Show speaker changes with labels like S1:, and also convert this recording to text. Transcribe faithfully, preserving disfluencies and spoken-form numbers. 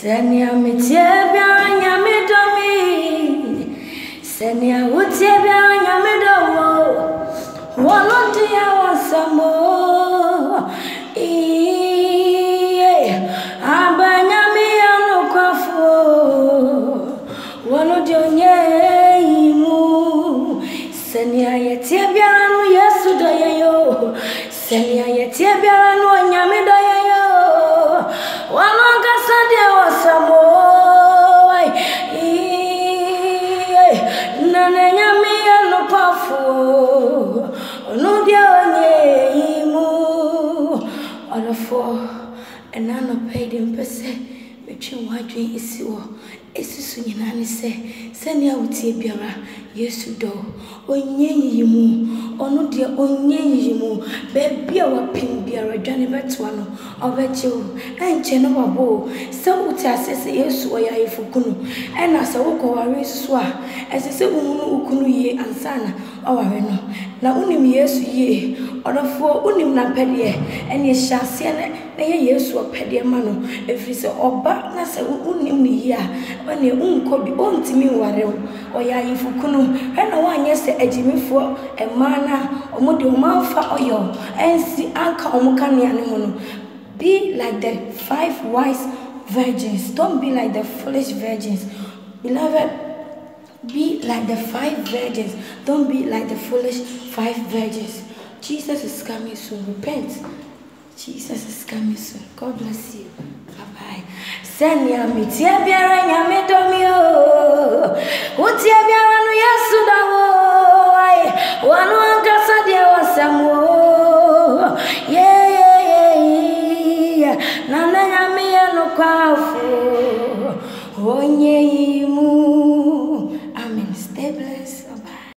S1: Senia mitebia nyame domi. Senia utebia nyame dowo. Wono dia wasamo. Iye abanyame anu kwafo. Wono dia onye imu. Senia yetebia anu Yesu doyeyo. Senia yetebia anu nyame doyeyo. Wono kasade wasamo. Nana nyame anu kwafo. Ono dia onye imu. Orafo enano paid him pese between wadwe isiwo esisu nyina ne se sene awutie biara Yesu do onye yimu ono dia onye yimu bebi a wapim biara dwane betwa no obechewo enche no babo se wuti asese Yesu oya ifukunu ena se wokoware susu a esese ununu ukunu ye ansana oware no na unim Yesu ye orafo unim na pede ene hyase ne na ye Yesu opede ma no efrise oba na se unim ni ya ene unko bi ontimi ware oya ifukunu ena wanye se agimifo emana omode omanfa oyo ensi anka omukane ane mo no. Be like the five wise virgins. Don't be like the foolish virgins. Beloved, be like the five virgins. Don't be like the foolish five virgins. Jesus is coming soon. Repent. Jesus is coming soon. God bless you. Bye-bye. Senya mitia biara nyame domio. Utia biara no Yesu dawo. Wanu ankasa dia wasamo. Yeah, yeah, yeah, yeah. Nana nyame anu kwafo. Onye